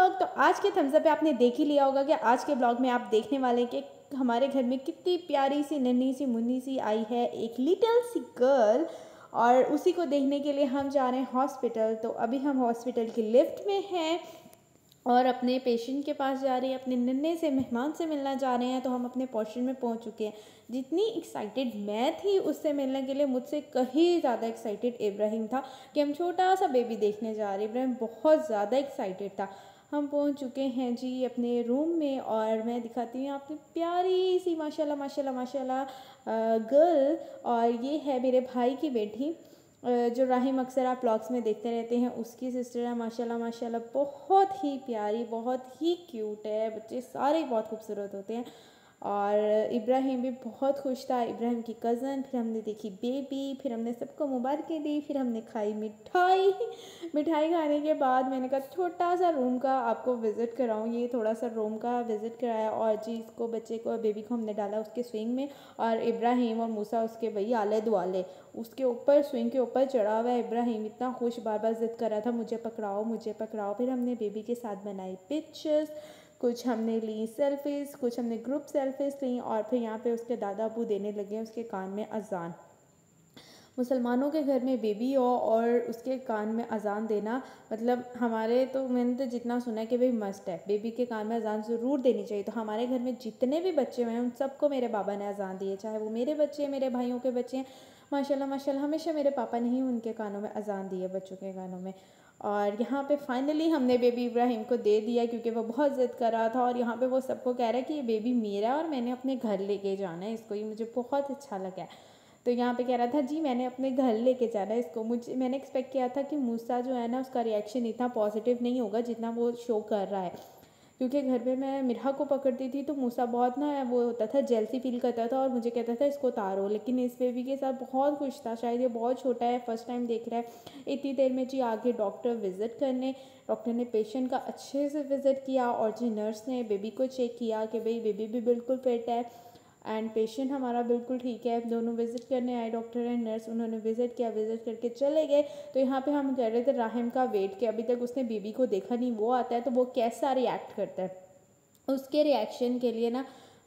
Blog. तो आज के थम्स अप पे आपने देख ही लिया होगा कि आज के ब्लॉग में आप देखने वाले हैं कि हमारे घर में कितनी प्यारी सी नन्ही सी मुन्नी सी आई है, एक लिटिल सी गर्ल। और उसी को देखने के लिए हम जा रहे हैं हॉस्पिटल। तो अभी हम हॉस्पिटल की लिफ्ट में हैं और अपने पेशेंट के पास जा रहे हैं, अपने नन्हे से मेहमान से मिलना जा रहे हैं। तो हम अपने पोर्शन में पहुंच चुके हैं। जितनी एक्साइटेड मैं थी उससे मिलने के लिए, मुझसे कहीं ज़्यादा एक्साइटेड इब्राहिम था कि हम छोटा सा बेबी देखने जा रहे हैं। इब्राहिम बहुत ज़्यादा एक्साइटेड था। हम पहुंच चुके हैं जी अपने रूम में और मैं दिखाती हूँ आपने प्यारी सी माशाल्लाह माशाल्लाह माशाल्लाह गर्ल। और ये है मेरे भाई की बेटी जो राहिम अक्सर आप ब्लॉग्स में देखते रहते हैं, उसकी सिस्टर है। माशाल्लाह माशाल्लाह बहुत ही प्यारी, बहुत ही क्यूट है। बच्चे सारे बहुत खूबसूरत होते हैं। और इब्राहिम भी बहुत खुश था, इब्राहिम की कज़न। फिर हमने देखी बेबी, फिर हमने सबको मुबारकें दी, फिर हमने खाई मिठाई। मिठाई खाने के बाद मैंने कहा छोटा सा रूम का आपको विज़िट कराऊँ। ये थोड़ा सा रूम का विज़िट कराया और जी इसको बच्चे को बेबी को हमने डाला उसके स्विंग में। और इब्राहिम और मूसा उसके वही आले दुआले उसके ऊपर स्विंग के ऊपर चढ़ा हुआ है। इब्राहिम इतना खुश, बार बार ज़िद कर रहा था मुझे पकड़ाओ मुझे पकड़ाओ। फिर हमने बेबी के साथ बनाई पिक्चर्स, कुछ हमने ली सेल्फीज़, कुछ हमने ग्रुप सेल्फीज़ ली। और फिर यहाँ पे उसके दादा अबू देने लगे उसके कान में अजान। मुसलमानों के घर में बेबी हो और उसके कान में अजान देना, मतलब हमारे तो मैंने तो जितना सुना है कि भाई मस्ट है, बेबी के कान में अजान ज़रूर देनी चाहिए। तो हमारे घर में जितने भी बच्चे हुए हैं उन सबको मेरे बाबा ने अजान दी है, चाहे वो मेरे बच्चे हैं, मेरे भाइयों के बच्चे हैं। माशाल्लाह माशाल्लाह हमेशा मेरे पापा ने ही उनके कानों में अजान दी है, बच्चों के कानों में। और यहाँ पे फाइनली हमने बेबी इब्राहिम को दे दिया क्योंकि वो बहुत ज़िद कर रहा था। और यहाँ पे वो सबको कह रहा है कि ये बेबी मेरा और मैंने अपने घर लेके जाना है इसको, ये मुझे बहुत अच्छा लगा है। तो यहाँ पे कह रहा था जी मैंने अपने घर लेके जाना है इसको। मैंने एक्सपेक्ट किया था कि मूसा जो है ना उसका रिएक्शन इतना पॉजिटिव नहीं होगा जितना वो शो कर रहा है, क्योंकि घर पे मैं मिरहा को पकड़ती थी तो मूसा बहुत ना वो होता था, जेलसी फील करता था और मुझे कहता था इसको उतारो। लेकिन इस बेबी के साथ बहुत खुश था, शायद ये बहुत छोटा है, फर्स्ट टाइम देख रहा है। इतनी देर में जी आगे डॉक्टर विज़िट करने, डॉक्टर ने पेशेंट का अच्छे से विज़िट किया और जी नर्स ने बेबी को चेक किया कि भाई बेबी भी बिल्कुल फिट है एंड पेशेंट हमारा बिल्कुल ठीक है। दोनों विज़िट करने आए डॉक्टर एंड नर्स, उन्होंने विज़िट किया, विज़िट करके चले गए। तो यहाँ पे हम कह रहे थे राहिम का वेट कि अभी तक उसने बेबी को देखा नहीं, वो आता है तो वो कैसा रिएक्ट करता है। उसके रिएक्शन के लिए ना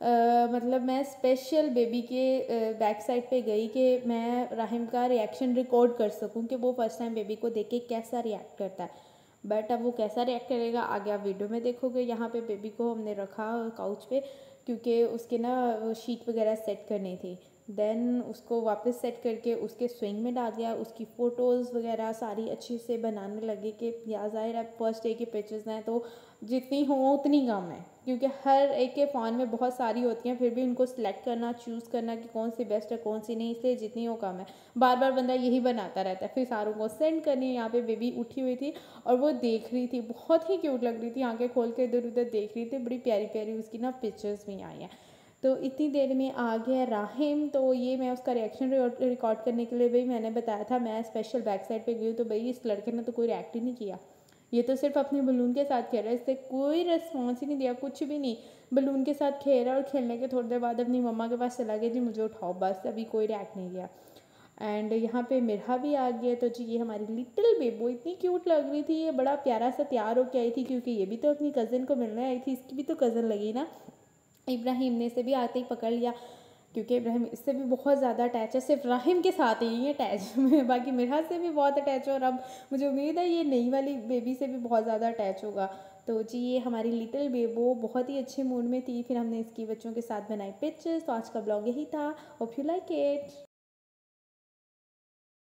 मतलब मैं स्पेशल बेबी के बैक साइड पे गई कि मैं राहिम का रिएक्शन रिकॉर्ड कर सकूं कि वो फर्स्ट टाइम बेबी को देख के कैसा रिएक्ट करता है। बट अब वो कैसा रिएक्ट करेगा आगे आप वीडियो में देखोगे। यहाँ पे बेबी को हमने रखा काउच पे क्योंकि उसके ना शीट वगैरह सेट करनी थी। देन उसको वापस सेट करके उसके स्विंग में डाल दिया, उसकी फ़ोटोज़ वगैरह सारी अच्छे से बनाने लगे कि या ज़ाहिर है फर्स्ट डे की पिक्चर्स हैं तो जितनी हो उतनी कम है, क्योंकि हर एक के फ़ोन में बहुत सारी होती हैं, फिर भी उनको सिलेक्ट करना, चूज़ करना कि कौन सी बेस्ट है कौन सी नहीं, इसलिए जितनी हो कम है। बार बार बंदा यही बनाता रहता है, फिर सारों को सेंड करनी है। यहाँ पे बेबी उठी हुई थी और वो देख रही थी, बहुत ही क्यूट लग रही थी, आंखें खोल के इधर उधर देख रही थी, बड़ी प्यारी प्यारी उसकी ना पिक्चर्स भी आई हैं। तो इतनी देर में आ गया राहिम। तो ये मैं उसका रिएक्शन रिकॉर्ड करने के लिए भाई मैंने बताया था मैं स्पेशल बैक साइड पे गई, तो भाई इस लड़के ने तो कोई रिएक्ट ही नहीं किया, ये तो सिर्फ अपने बलून के साथ खेल रहा है, इससे कोई रिस्पॉन्स ही नहीं दिया, कुछ भी नहीं। बलून के साथ खेल रहा और खेलने के थोड़ी देर बाद अपनी मम्मा के पास चला गया जी मुझे उठाओ, बस अभी कोई रिएक्ट नहीं किया। एंड यहाँ पे मिरहा भी आ गया। तो जी ये हमारी लिटिल बेबो इतनी क्यूट लग रही थी, ये बड़ा प्यारा सा तैयार होके आई थी क्योंकि ये भी तो अपनी कज़न को मिलने आई थी, इसकी भी तो कज़न लगी ना। इब्राहिम ने से भी आते ही पकड़ लिया क्योंकि इब्राहिम इससे भी बहुत ज़्यादा अटैच है, सिर्फ राहिम के साथ ही है अटैच में, बाकी मिरहा से भी बहुत अटैच है और अब मुझे उम्मीद है ये नई वाली बेबी से भी बहुत ज़्यादा अटैच होगा। तो जी ये हमारी लिटिल बेबो बहुत ही अच्छे मूड में थी। फिर हमने इसकी बच्चों के साथ बनाई पिक्चर्स। तो आज का ब्लॉग यही था, होप यू लाइक इट।